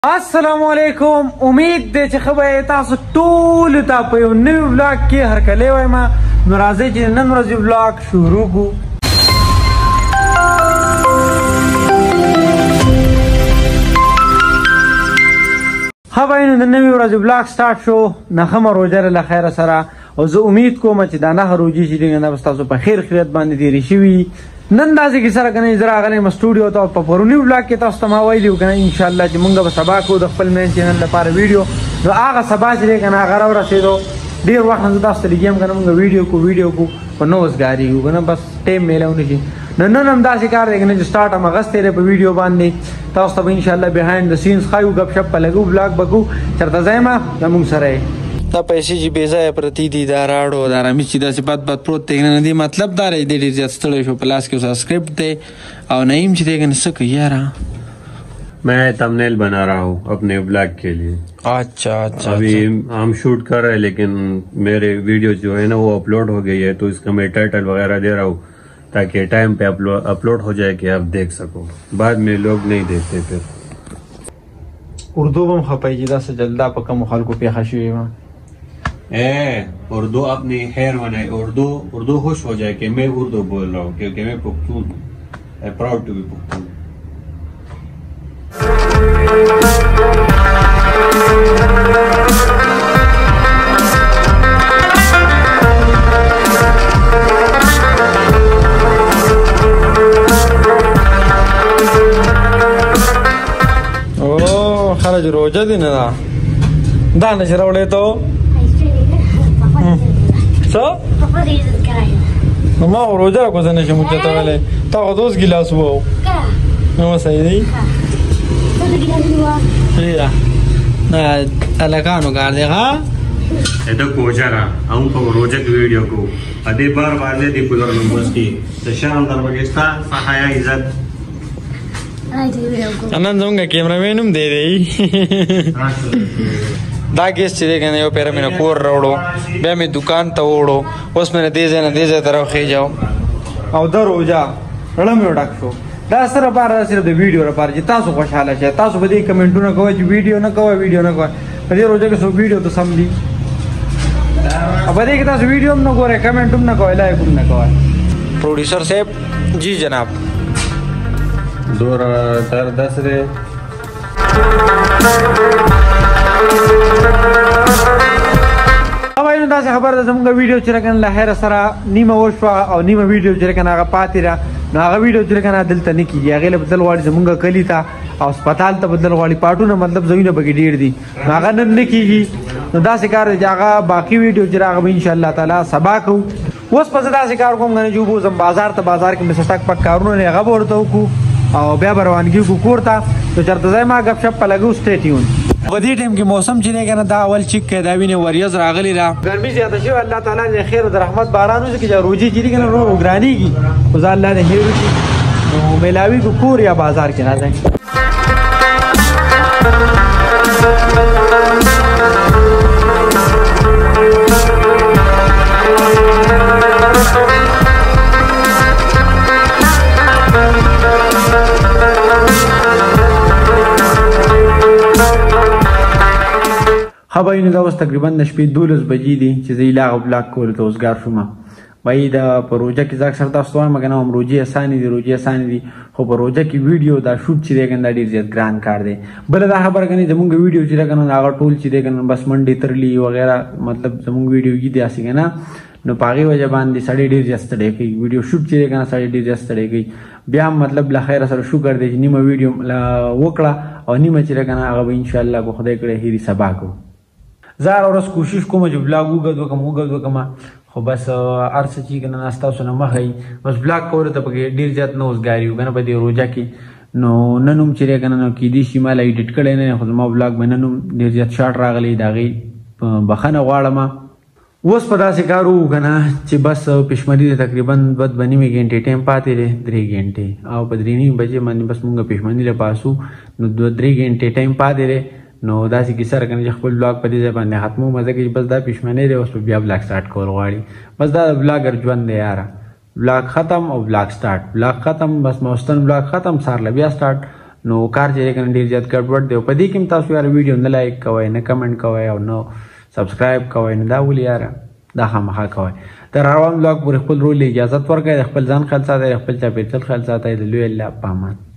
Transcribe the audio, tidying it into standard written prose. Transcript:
السلام علیکم. امید دی چې خبره تاسو ټول ته په یو نوی ولاګ کې هرکلی وایم. نو راځئ چې نن ورځې ولاګ شروع کړو. ښه بهینو د نوي ورځې ولاګ سټارټ شو. نهمه روژه له خیره سره او زه امید کوم چې دا نهه روژې چې دي نه به ستاسو په خیر خیریت باندې تېرې شوي. نن داسې کې سره کنه زه راغلی یم سټوډیو ته. په پروني ولاګ کې تاسو ته ما ویلي وو کنه انشاءالله چې مونږ به سبا کوو د خپل مین چینل لپاره ویډیو. نو هغه سبا چې دی کنه هغه راورسېدو. ډېر وخت نه زه تاسو ته لګیم کنه مونږ ویډیو کو په نو وزګارېږو کنه بس ټایم میلاو نه شي. نو نن هم داسې کار دی کنه چې سټارټ هم اغستی دی په ویډیو باندې. تاسو ته به انشاءالله بهایند د سینس ښایو ګپ شپ به لګو ولاګ به کوو. چېرته ځی ما زمونږ سره یې دا پیسې چې بې ځایه پرتې دي دا راړو دا رامیز چې داسې بد پروت دی نه دی مطلب دا دی ډېر زیات ستړی شو. په لاس کې اوس سکرپټ دی او نعیم چې دی کنه څه کوي یاره मैं थंबनेल बना रहा हूँ अपने ब्लॉग के लिए. अच्छा अच्छा अभी हम शूट कर रहे हैं लेकिन मेरे वीडियो जो है ना वो अपलोड हो गई है तो इसका मैं टाइटल वगैरह दे रहा हूँ ताकि टाइम पे अपलोड हो जाए कि आप देख सको. बाद में लोग नहीं देखते फिर. اردو بم خپای چې دا څه جلدا په کوم خلکو پیښه شوې وه. उर्दू अपनी खैर बनाए. उर्दू खुश हो जाए कि मैं उर्दू बोल रहा हूँ क्योंकि मैं पुख्तून हूँ. Proud to be Pukhtun. خرج روجه دی نه دا نه چې راوړی ته څه نو ما خو روجه راکوزه نه شم ورته ویلی. تا خو دوست ګیلاس وو نو صحیح دی نه هلکانو کار دی ښه एदो कोजरा हम को रोजक वीडियो को अदे बार बार ले दी पुलर नंबर्स की तशाम दरबगस्ता सहाया इज्जत نن زمونږ کیمرامین هم دی دی دا ګیس چې دی کنه یو پیره مې نه کور راوړو بیا مې دکان ته وړو اوس مې نه دې ځای نه دې ځای ته راوخېجاو او د روژه رړه مې ډک شو. دا سره لپاره صرف د ویډیو لپاره چې تاسو خوشحاله شئ. تاسو به دې کمنټونه کوئ چې ویډیو نه کوئ په دې روژه کې څوک ویډیو ته سم دي او په دې کې تاسو ویډیو هم نه ګورئ کمنټ هم نه کوئ لایک هم نه کوئ. پروډیوسر صاحب جی جناب دور تر 10 रे او اینو داسې خبر ده زموږ ویډیو چې راکنه له خیره سره نیمه وشوه او نیمه ویډیو چې راکنه هغه پاتې ده. نو هغه ویډیو چې راکنه دلته نه کېږي هغې له بدل غواړي زموږ کلي ته او هسپتال ته بدل غواړي پاټونه مطلب ځایونه پکې ډېر دي نو هغه نن نه کېږي. نو داسې کار دی چې هغه باقي ویډیو چې هغه به انشاءالله تعالی سبا کوو. اوس به زه داسې کار کوم کنه چې وبوځم بازار ته بازار کې مې څه ټک پک کارونه دی هغه به ورته وکړو او بیا به روانګي وکړو کور ته. نو چېرته ځای ما ګپ شپ په لګو سټی ټیون. په دې ټایم کې موسم چې دی که نه دا اول چیک کې دا وینې وریځ راغلې ده ګرمي زیاته شوې. الله تعالی دې خیر د رحمت باران وشي چې روجې چې دي که نه نور وګرانېږي خو زه الله دې خیر وکړي نو میلاویږو کور یا بازار کې راځئ. ښه بهینو دا اوس تقریبا د شپې 12 بجې دي چې زه هغه بلاګ کولو ته اوسګار شوم. بهی دا په روژه کې زه اکثر تاسو ته وایم که نه هم روژې اسانې دي خو په روژه کې ویډیو دا شوټ چې دی که نه دا ډېر زیات ګران کار دی. بله دا خبره که نه زمونږ ویډیو چې دی که نه هغه ټول چې دی که نه بس منډې ترلي وغیره مطلب زمونږ ویډیو یي داسې که نه نو په هغې وجه باندې سړی ډېر زیات ستړی کوي. ویډیو شوټ چې دی که نه سړی ډېر زیات ستړی کوي. بیا هم مطلب له خیره سره شکر دی چې نیمه ویډیو وکړه او نیمه چې دی که نه هغه به انشاءالله که خدای کړی هیري سبا کوو. زه هره ورځ کوشش کوم چې بلاګ اوږد وکړم خو بس هر څه چې که نه ستاسو نه مخه وي بس بلاګ کولو ته پکې ډېر زیات نه وزګاري وو که نه په دې روژه کې. نو نن هم چې دی که نه نو کیدای شي ما لا ایډیټ کړی نه خو زما بلاګ به نن هم ډېر زیات شارټ راغلی د هغې بخښنه غواړم. اوس په داسې کار وو که نه چې بس پشمري د تقریبا 2.5 غنټې ټایم پاتې دی 3 غنټې او په 3:30 بجې باندې بس مونږ پشمري له پاسو نو 2-3 غنټې ټایم پاتې دی. نو داسې کیسه راکنه چې خپل بلاګ په دې ځای باندې ختمو مزه کوي بس دا پښمنۍ دی اوس بیا بلاګ سټارټ کول غواړي بس دا بلاګر ژوند دی یاره. بلاګ ختم او بلاګ سټارټ بلاګ ختم بس موستن بلاګ ختم سار له بیا سټارټ نو کار چې کنه ډیر زیات ګډوډ دی په دې کې تاسو یار ویډیو نه لایک کوئ نه کمنټ کوئ او نو سبسکرایب کوئ نه دا ولې یار دا خامخا کوئ تر روان بلاګ پورې خپل رول اجازه ورکړئ خپل ځان خیال ساتئ خپل چاپیریال خیال ساتئ د لوی الله په امان